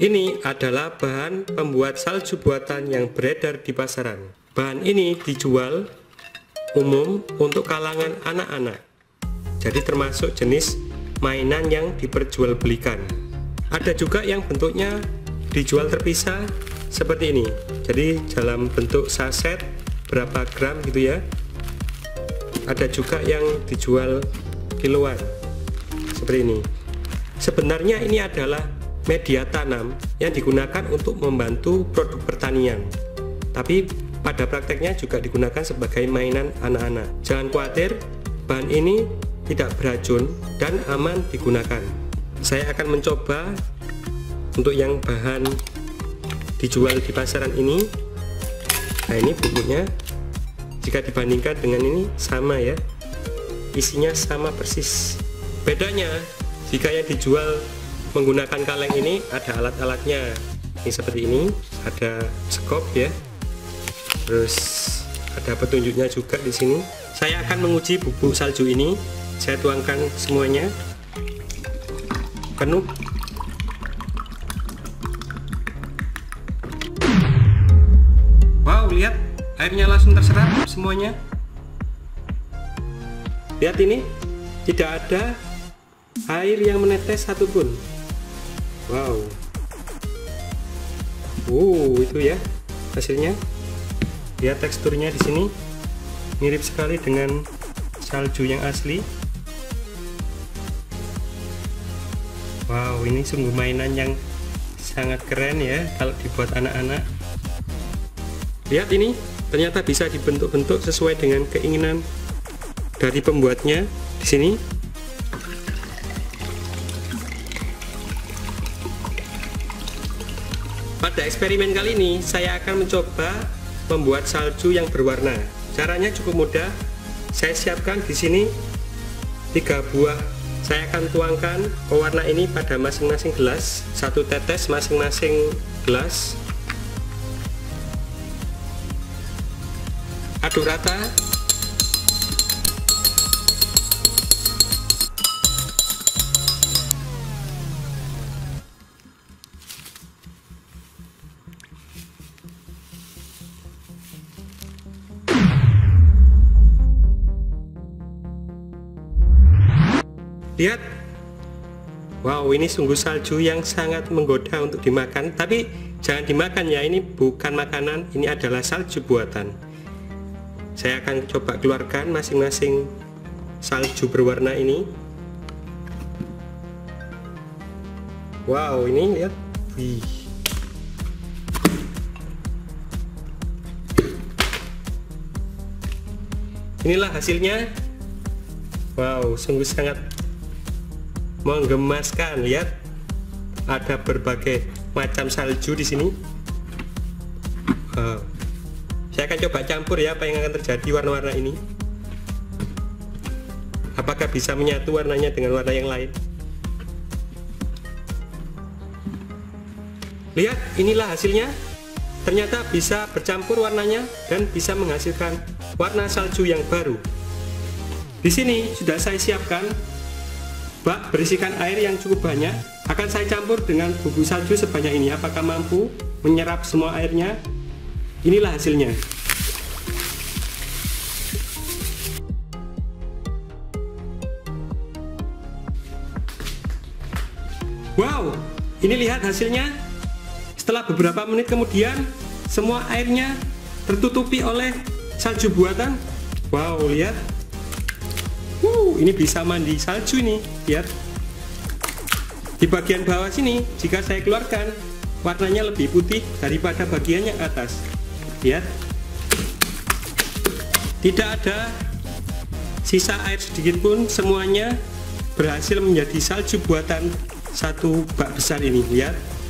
Ini adalah bahan pembuat salju buatan yang beredar di pasaran. Bahan ini dijual umum untuk kalangan anak-anak. Jadi termasuk jenis mainan yang diperjualbelikan. Ada juga yang bentuknya dijual terpisah seperti ini. Jadi dalam bentuk saset berapa gram gitu ya. Ada juga yang dijual kiloan seperti ini. Sebenarnya ini adalah media tanam yang digunakan untuk membantu produk pertanian. Tapi pada prakteknya juga digunakan sebagai mainan anak-anak. Jangan khawatir, bahan ini tidak beracun dan aman digunakan. Saya akan mencoba untuk yang bahan dijual di pasaran ini. Nah, ini bumbunya jika dibandingkan dengan ini sama ya, isinya sama persis. Bedanya jika yang dijual menggunakan kaleng ini ada alat-alatnya. Ini seperti ini, ada sekop ya. Terus ada petunjuknya juga di sini. Saya akan menguji bubuk salju ini. Saya tuangkan semuanya penuh. Wow, lihat airnya langsung terserap semuanya. Lihat ini, tidak ada air yang menetes satupun. Wow. Itu ya hasilnya. Lihat teksturnya di sini mirip sekali dengan salju yang asli. Wow, ini sungguh mainan yang sangat keren ya kalau dibuat anak-anak. Lihat ini, ternyata bisa dibentuk-bentuk sesuai dengan keinginan dari pembuatnya di sini. Pada eksperimen kali ini saya akan mencoba membuat salju yang berwarna. Caranya cukup mudah. Saya siapkan di sini 3 buah. Saya akan tuangkan pewarna ini pada masing-masing gelas, 1 tetes masing-masing gelas. Aduk rata. Lihat, wow, ini sungguh salju yang sangat menggoda untuk dimakan. Tapi jangan dimakan ya, ini bukan makanan, ini adalah salju buatan. Saya akan coba keluarkan masing-masing salju berwarna ini. Wow, ini lihat. Inilah hasilnya. Wow, sungguh sangat menggemaskan. Lihat, ada berbagai macam salju di sini. Saya akan coba campur ya, apa yang akan terjadi warna-warna ini. Apakah bisa menyatu warnanya dengan warna yang lain? Lihat, inilah hasilnya. Ternyata bisa bercampur warnanya dan bisa menghasilkan warna salju yang baru. Di sini sudah saya siapkan bak berisikan air yang cukup banyak. Akan saya campur dengan bubuk salju sebanyak ini. Apakah mampu menyerap semua airnya? Inilah hasilnya. Wow, ini lihat hasilnya. Setelah beberapa menit kemudian, semua airnya tertutupi oleh salju buatan. Wow, lihat. Ini bisa mandi salju ini. Lihat. Di bagian bawah sini, jika saya keluarkan, warnanya lebih putih daripada bagian yang atas. Lihat. Tidak ada sisa air sedikit pun, semuanya berhasil menjadi salju buatan satu bak besar ini. Lihat.